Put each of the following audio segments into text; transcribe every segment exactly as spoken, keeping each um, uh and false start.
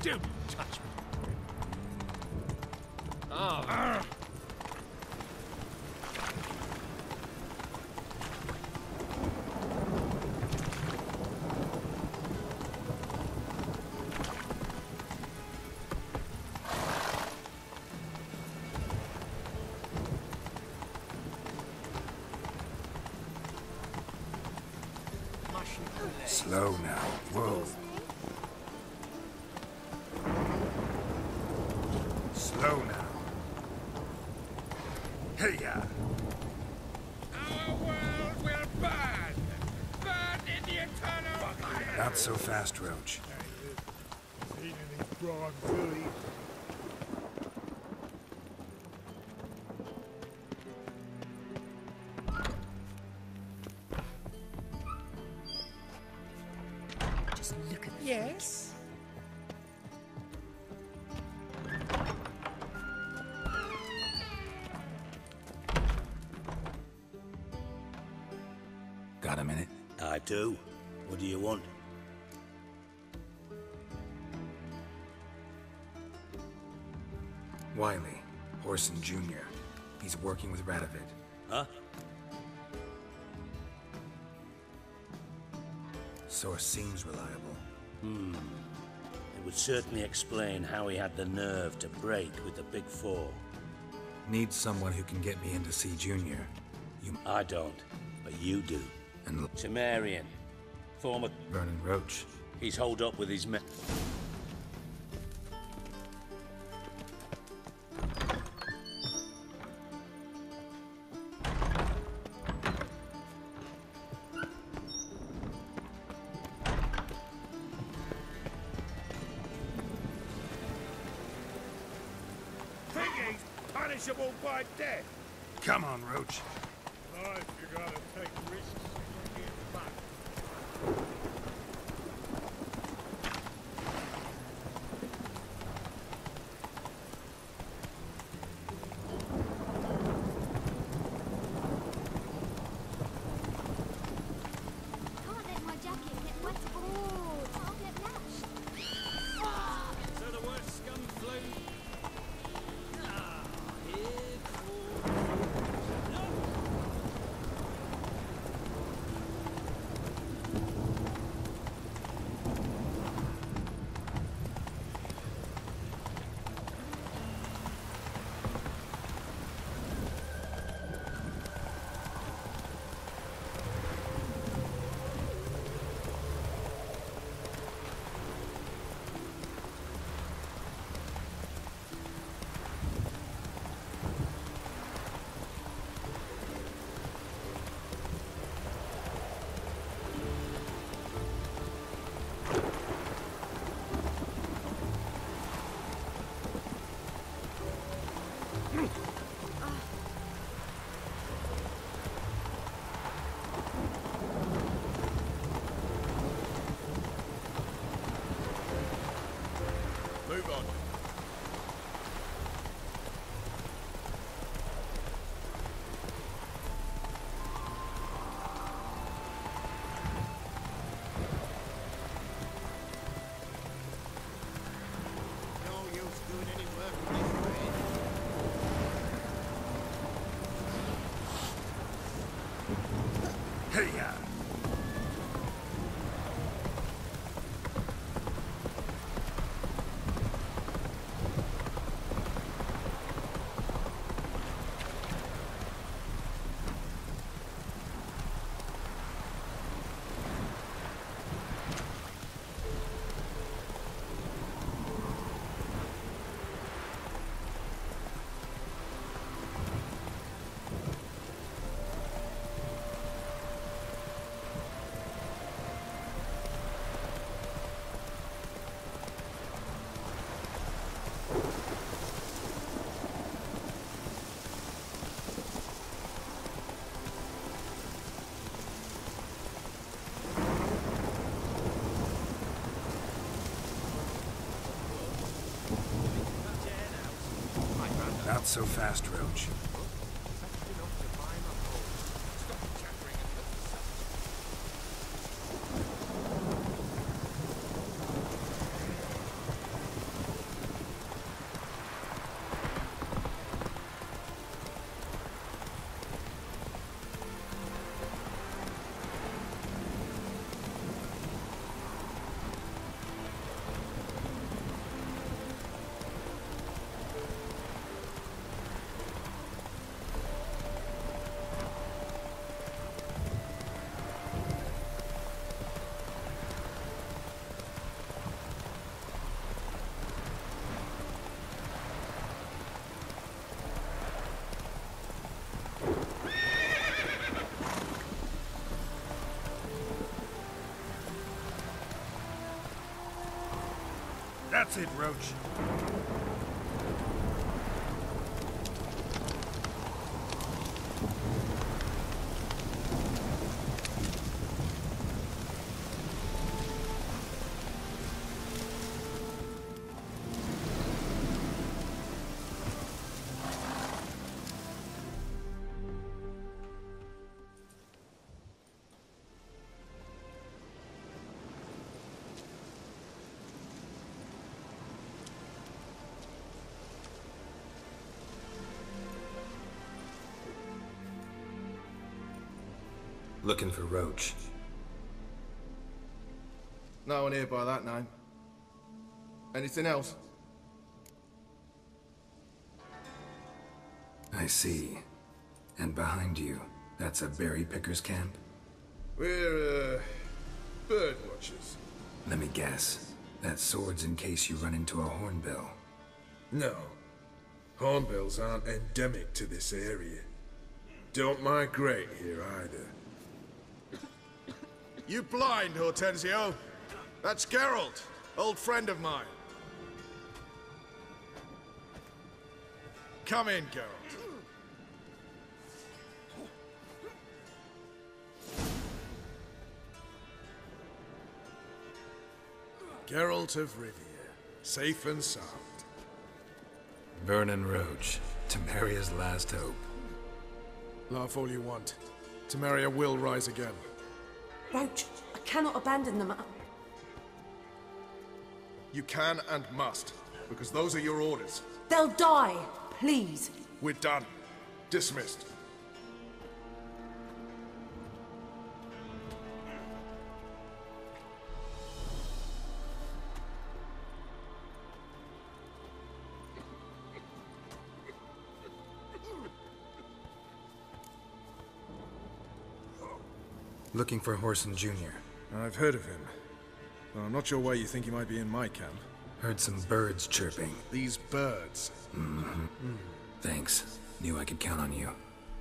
Don't touch me. Oh. Slow now. Whoa. Slow now. Hey ya. Our world will burn. Burn in the eternal fire. Not so fast, Roach. Seen any brawn Billy? Just look at the Yes. Got a minute? I do. What do you want? Wiley, Horson Junior He's working with Radovid. Huh? Source seems reliable. Hmm. It would certainly explain how he had the nerve to break with the Big Four. Need someone who can get me in to see Junior. You... I don't, but you do. And Temerian. Former... Vernon Roach. He's holed up with his men. Think he's punishable by death. Come on, Roach. Life, you gotta take risks to bring it back. Can't let my jacket get wet. Oh, I'll get lashed. So the worst scum flew. Ah, here for... No! Move on. No use doing any work this way. Hey ya. Not so fast, Roach. That's it, Roach. Looking for Roach. No one here by that name. Anything else? I see. And behind you, that's a berry picker's camp? We're, uh, bird watchers. Let me guess. That sword's in case you run into a hornbill. No. Hornbills aren't endemic to this area. Don't migrate here either. You blind, Hortensio? That's Geralt, old friend of mine. Come in, Geralt. Geralt of Rivia, safe and sound. Vernon Roach, Temeria's last hope. Laugh all you want. Temeria will rise again. Roach, I cannot abandon them. I- You can and must, because those are your orders. They'll die, please. We're done. Dismissed. Looking for Whoreson Junior I've heard of him. Well, I'm not sure why you think he might be in my camp. Heard some birds chirping. These birds. Mm-hmm. Mm. Thanks. Knew I could count on you.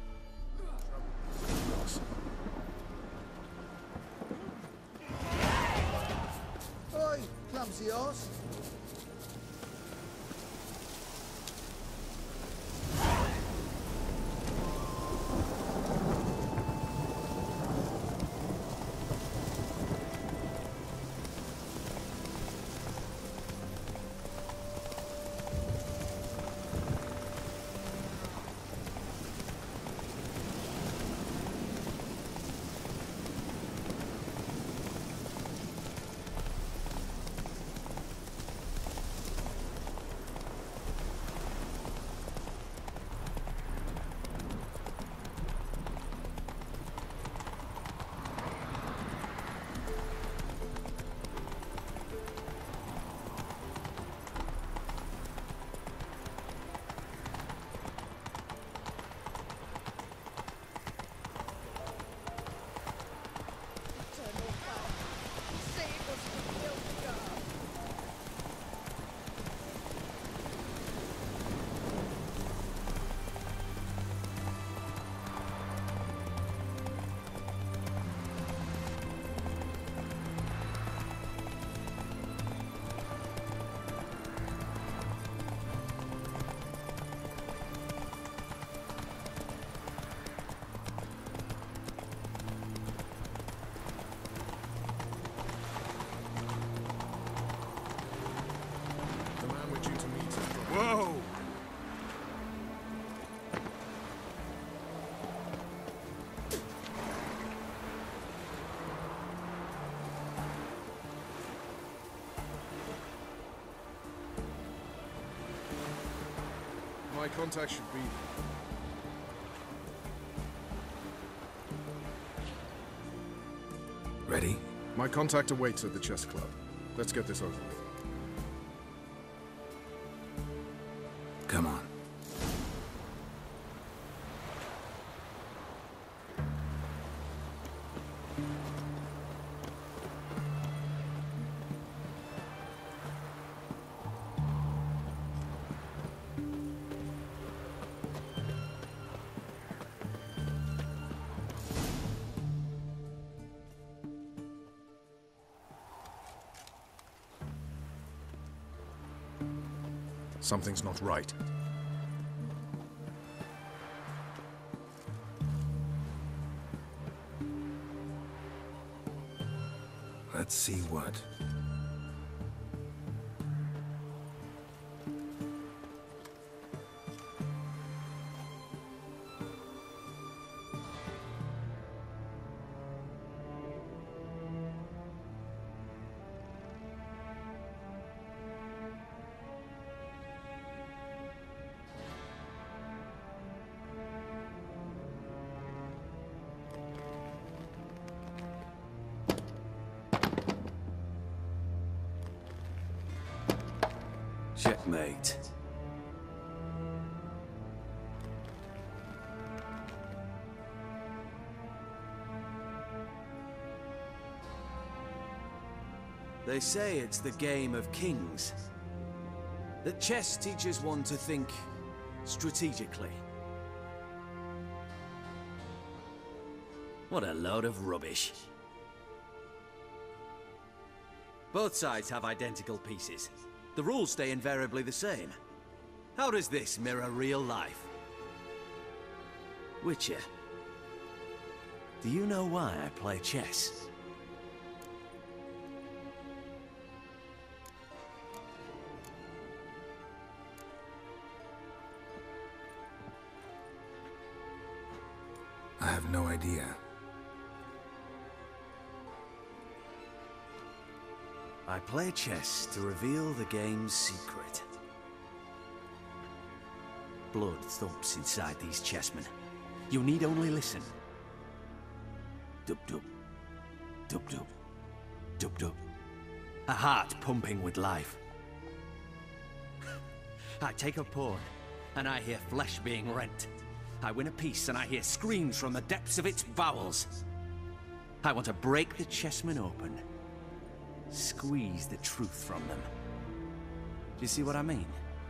Oi, clumsy horse. Whoa! My contact should be... Ready? My contact awaits at the chess club. Let's get this over with. Come on. Something's not right. Let's see what. Checkmate. They say it's the game of kings. That chess teaches one to think strategically. What a load of rubbish. Both sides have identical pieces. The rules stay invariably the same. How does this mirror real life? Witcher, do you know why I play chess? I have no idea. I play chess to reveal the game's secret. Blood thumps inside these chessmen. You need only listen. Dub-dub. Dub-dub. Dub-dub. A heart pumping with life. I take a pawn, and I hear flesh being rent. I win a piece, and I hear screams from the depths of its bowels. I want to break the chessmen open. Squeeze the truth from them. Do you see what I mean?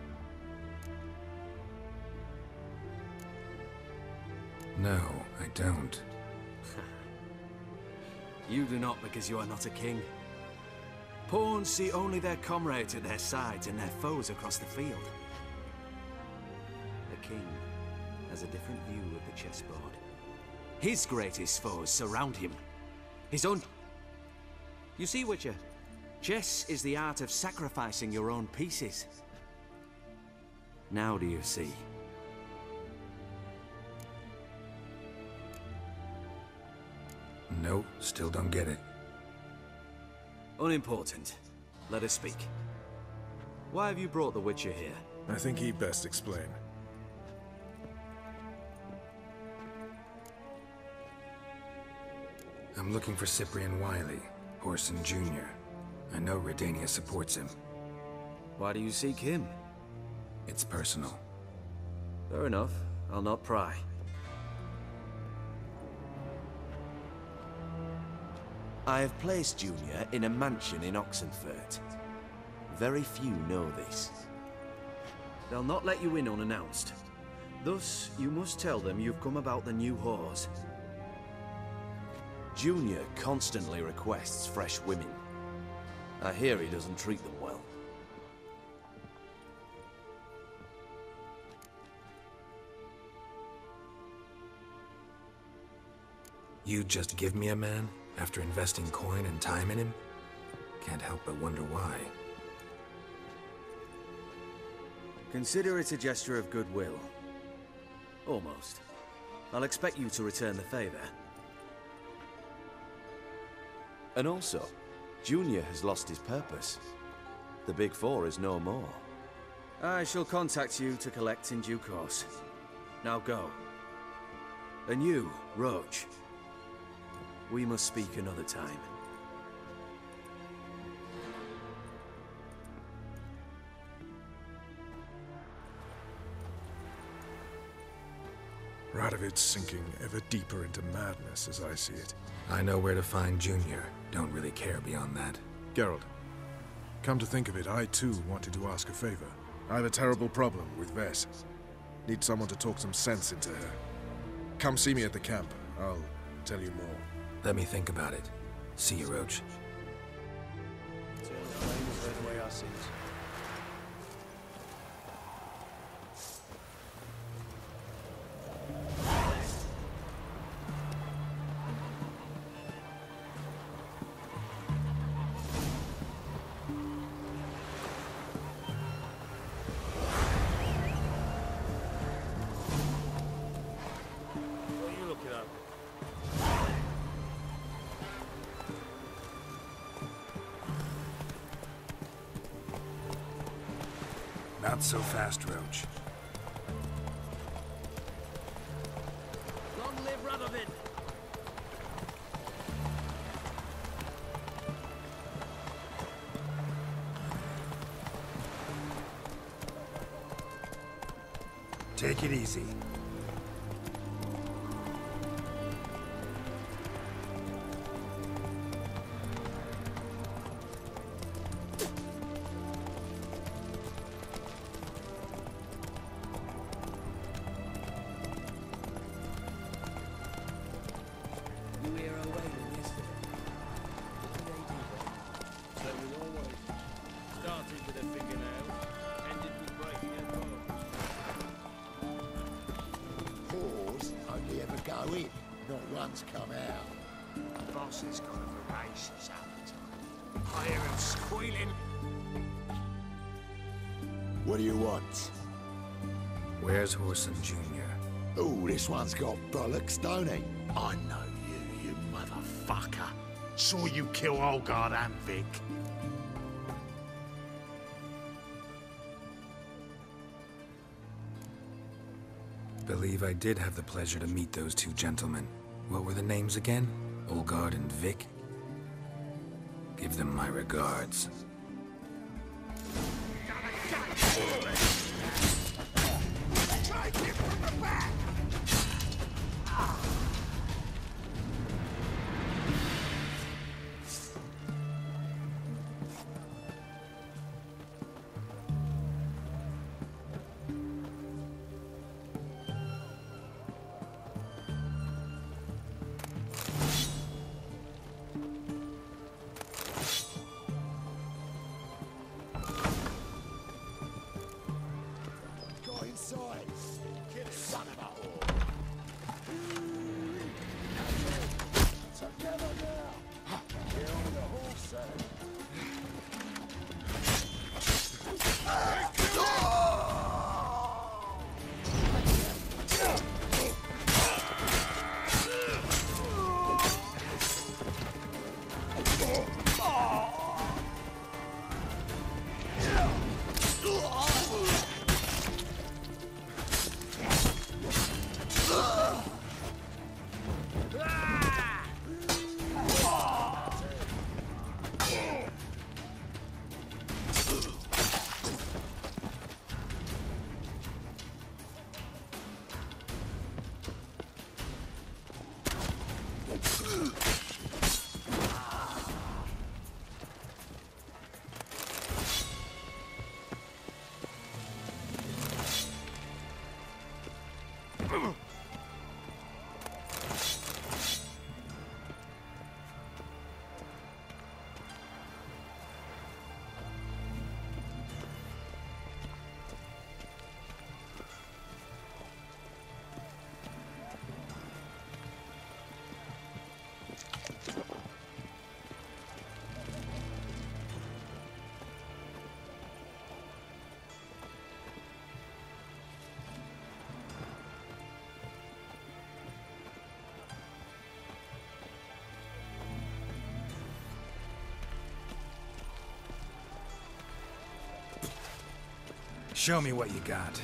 No, I don't. You do not because you are not a king. Pawns see only their comrades at their sides and their foes across the field. A king has a different view of the chessboard. His greatest foes surround him. His own... You see, Witcher? Chess is the art of sacrificing your own pieces. Now do you see? Nope, still don't get it. Unimportant. Let us speak. Why have you brought the Witcher here? I think he'd best explain. I'm looking for Cyprian Wiley, Whoreson Junior I know Redania supports him. Why do you seek him? It's personal. Fair enough. I'll not pry. I have placed Junior in a mansion in Oxenfurt. Very few know this. They'll not let you in unannounced. Thus, you must tell them you've come about the new whores. Junior constantly requests fresh women. I hear he doesn't treat them well. You just give me a man after investing coin and time in him? Can't help but wonder why. Consider it a gesture of goodwill. Almost. I'll expect you to return the favor. And also, Junior has lost his purpose. The Big Four is no more. I shall contact you to collect in due course. Now go. And you, Roach. We must speak another time. Radovid's sinking ever deeper into madness as I see it. I know where to find Junior. Don't really care beyond that. Geralt, come to think of it, I too wanted to ask a favor. I have a terrible problem with Ves. Need someone to talk some sense into her. Come see me at the camp. I'll tell you more. Let me think about it. See you, Roach. Turn away our sins. Not so fast, Roach. Long live Radovid! Take it easy. Come out. The boss has got a voracious appetite. I hear him squealing. What do you want? Where's Whoreson Junior? Oh, this one's got bollocks, don't he? I know you, you motherfucker. Saw you kill Olgard and Vic. Believe I did have the pleasure to meet those two gentlemen. What were the names again? Olgard and Vic? Give them my regards. Show me what you got.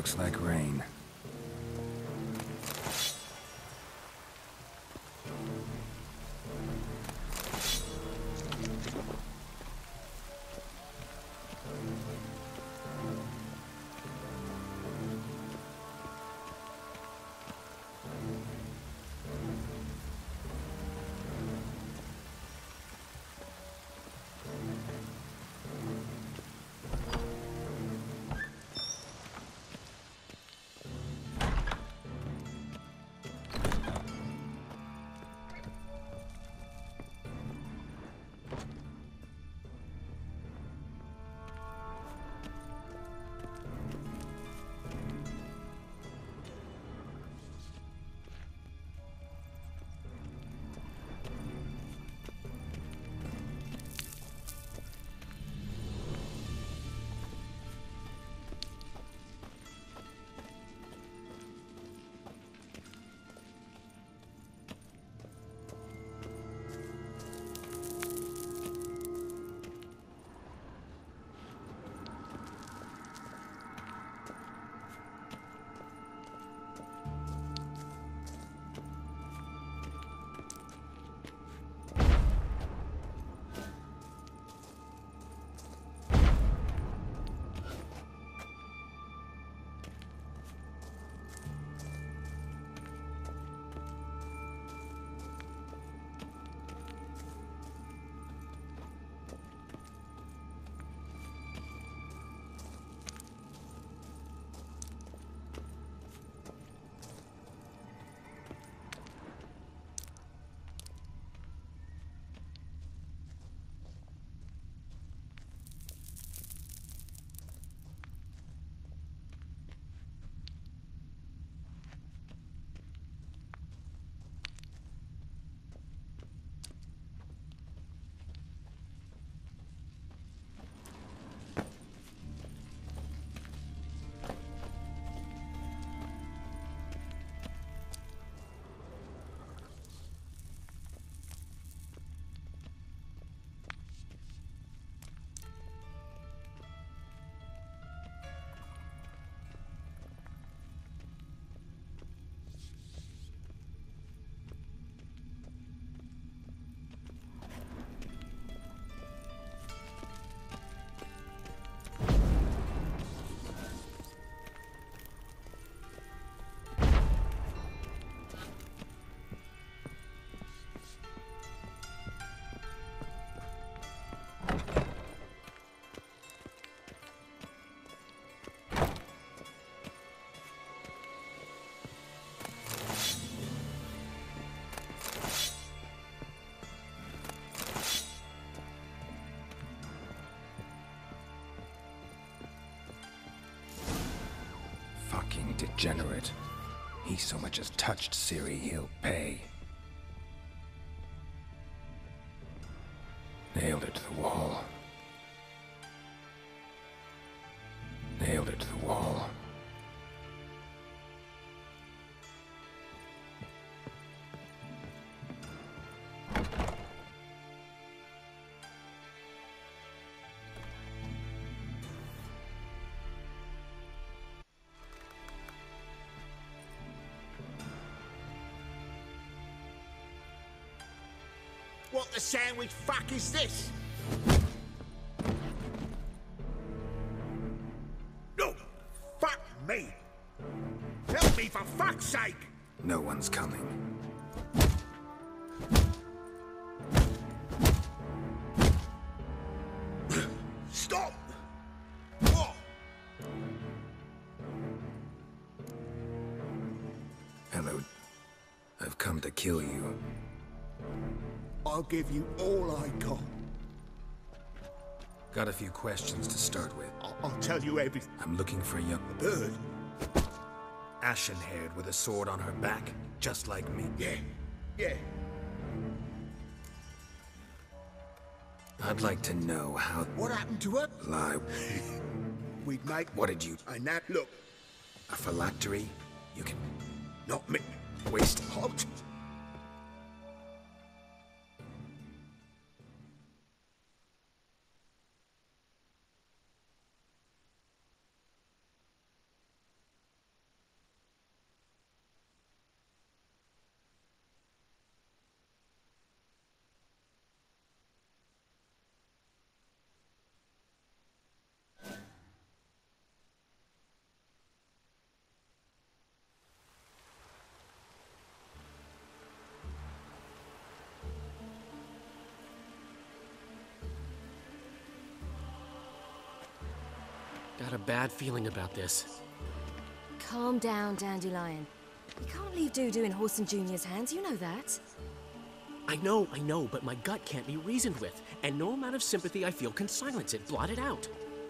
Looks like rain. Fucking degenerate. He so much as touched Ciri, he'll pay. Nailed it to the wall. Nailed it to the wall. What the sandwich fuck is this? No! Fuck me! Help me for fuck's sake! No one's coming. Stop! What? Hello. I've come to kill you. I'll give you all I got. Got a few questions to start with. I'll, I'll tell you everything. I'm looking for a young bird. Ashen-haired with a sword on her back, just like me. Yeah, yeah. I'd like to know how... What happened to her? Lie. We'd make... What did you... And that, look. A phylactery? You can... Not me. Waste... Halt. got a bad feeling about this. Calm down, Dandelion. You can't leave Dudu in Horson Junior's hands, you know that. I know, I know, but my gut can't be reasoned with, and no amount of sympathy I feel can silence it, blot it out.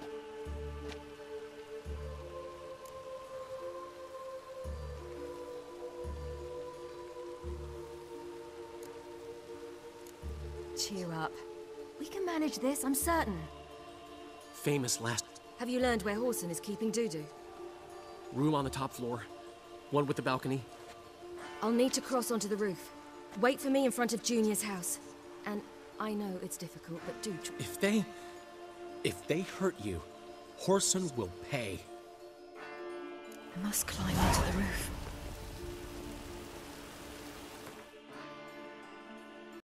Cheer up. We can manage this, I'm certain. Famous last... Have you learned where Horson is keeping Dudu? Room on the top floor. One with the balcony. I'll need to cross onto the roof. Wait for me in front of Junior's house. And I know it's difficult, but do try. If they... If they hurt you, Horson will pay. I must climb onto the roof.